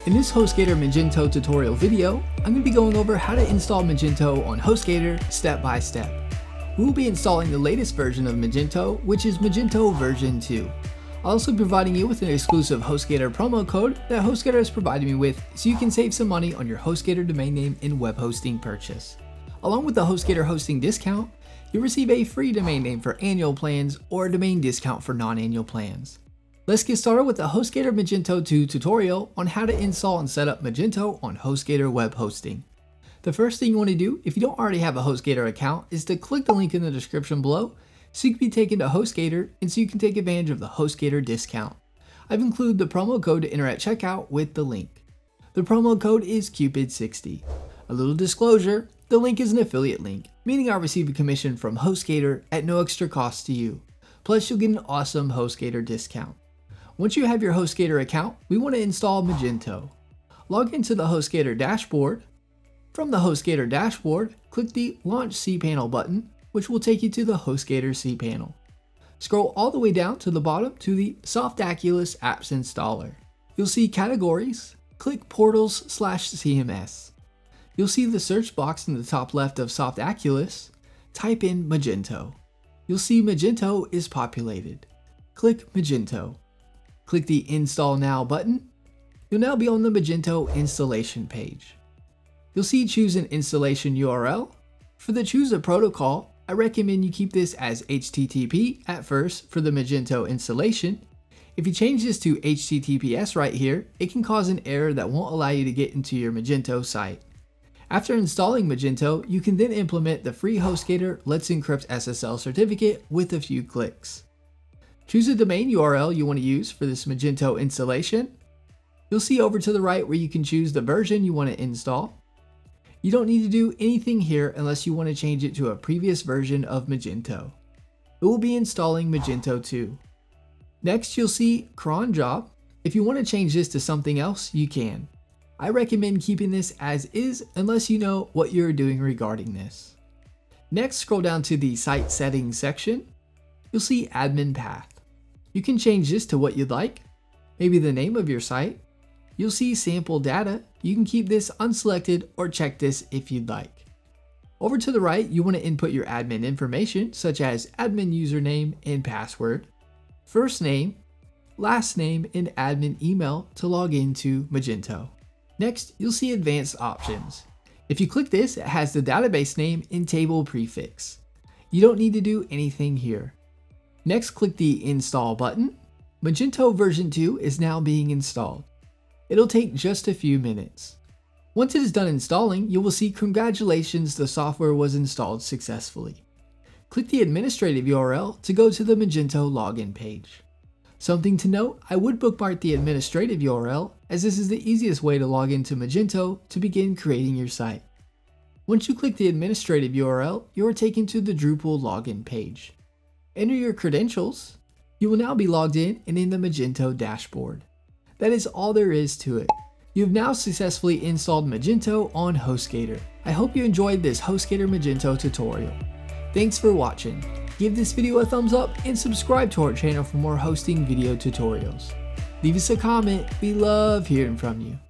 In this Hostgator Magento tutorial video, I'm going to be going over how to install Magento on Hostgator step by step. We will be installing the latest version of Magento, which is Magento version 2. I'll also be providing you with an exclusive Hostgator promo code that Hostgator has provided me with so you can save some money on your Hostgator domain name and web hosting purchase. Along with the Hostgator hosting discount, you'll receive a free domain name for annual plans or a domain discount for non-annual plans. Let's get started with the Hostgator Magento 2 tutorial on how to install and set up Magento on Hostgator web hosting. The first thing you want to do if you don't already have a Hostgator account is to click the link in the description below so you can be taken to Hostgator and so you can take advantage of the Hostgator discount. I've included the promo code to enter at checkout with the link. The promo code is Cupid60. A little disclosure, the link is an affiliate link, meaning I'll receive a commission from Hostgator at no extra cost to you. Plus you'll get an awesome Hostgator discount. Once you have your Hostgator account, we want to install Magento. Log into the Hostgator dashboard. From the Hostgator dashboard, click the Launch cPanel button, which will take you to the Hostgator cPanel. Scroll all the way down to the bottom to the Softaculous Apps Installer. You'll see Categories, click Portals/CMS. You'll see the search box in the top left of Softaculous, type in Magento. You'll see Magento is populated. Click Magento. Click the Install Now button. You'll now be on the Magento installation page. You'll see choose an installation URL. For the choose a protocol, I recommend you keep this as HTTP at first for the Magento installation. If you change this to HTTPS right here, it can cause an error that won't allow you to get into your Magento site. After installing Magento, you can then implement the free Hostgator Let's Encrypt SSL certificate with a few clicks. Choose a domain URL you want to use for this Magento installation. You'll see over to the right where you can choose the version you want to install. You don't need to do anything here unless you want to change it to a previous version of Magento. It will be installing Magento 2. Next, you'll see cron job. If you want to change this to something else, you can. I recommend keeping this as is unless you know what you're doing regarding this. Next, scroll down to the site settings section. You'll see admin path. You can change this to what you'd like, maybe the name of your site. You'll see sample data. You can keep this unselected or check this if you'd like. Over to the right, you want to input your admin information such as admin username and password, first name, last name, and admin email to log into Magento. Next, you'll see advanced options. If you click this, it has the database name and table prefix. You don't need to do anything here. Next, click the Install button. Magento version 2 is now being installed. It'll take just a few minutes. Once it is done installing, you will see congratulations, the software was installed successfully. Click the administrative URL to go to the Magento login page. Something to note, I would bookmark the administrative URL as this is the easiest way to log into Magento to begin creating your site. Once you click the administrative URL, you are taken to the Drupal login page. Enter your credentials. You will now be logged in and in the Magento dashboard. That is all there is to it. You have now successfully installed Magento on Hostgator. I hope you enjoyed this Hostgator Magento tutorial. Thanks for watching. Give this video a thumbs up and subscribe to our channel for more hosting video tutorials. Leave us a comment, we love hearing from you.